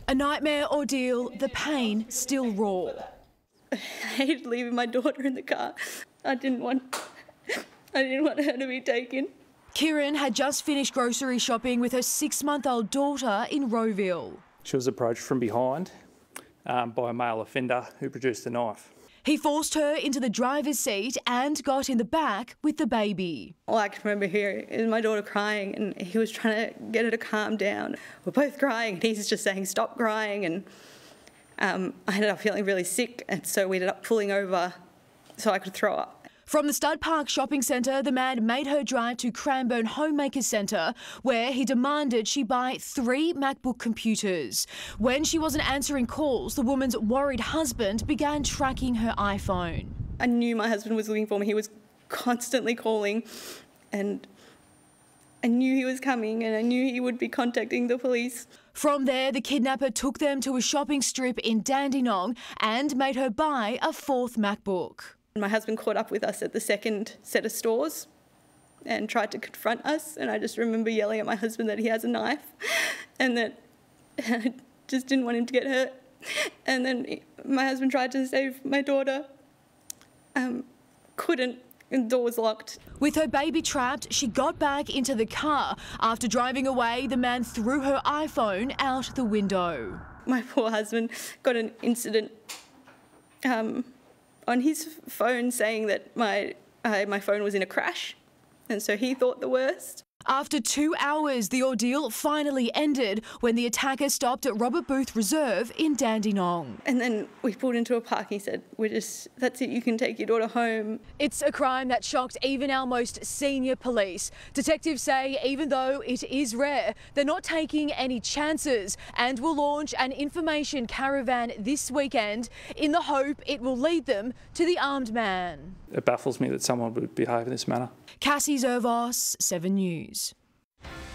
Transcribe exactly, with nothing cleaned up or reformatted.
A nightmare ordeal, the pain still raw. I hated leaving my daughter in the car. I didn't want, I didn't want her to be taken. Kieran had just finished grocery shopping with her six-month-old daughter in Rowville. She was approached from behind um, by a male offender who produced a knife. He forced her into the driver's seat and got in the back with the baby. All I can remember hearing is my daughter crying, and he was trying to get her to calm down. We're both crying and he's just saying, stop crying. And um, I ended up feeling really sick, and so we ended up pulling over so I could throw up. From the Stud Park shopping centre, the man made her drive to Cranbourne Homemakers Centre, where he demanded she buy three MacBook computers. When she wasn't answering calls, the woman's worried husband began tracking her iPhone. I knew my husband was looking for me. He was constantly calling, and I knew he was coming, and I knew he would be contacting the police. From there, the kidnapper took them to a shopping strip in Dandenong and made her buy a fourth MacBook. My husband caught up with us at the second set of stores and tried to confront us, and I just remember yelling at my husband that he has a knife and that I just didn't want him to get hurt. And then my husband tried to save my daughter, um, couldn't, and the door was locked. With her baby trapped, she got back into the car. After driving away, the man threw her iPhone out the window. My poor husband got an incident um, on his phone saying that my, uh, my phone was in a crash, and so he thought the worst. After two hours, the ordeal finally ended when the attacker stopped at Robert Booth Reserve in Dandenong. And then we pulled into a park. He said, "We're just, that's it, you can take your daughter home." It's a crime that shocked even our most senior police. Detectives say even though it is rare, they're not taking any chances and will launch an information caravan this weekend in the hope it will lead them to the armed man. It baffles me that someone would behave in this manner. Cassie Zervos, seven News.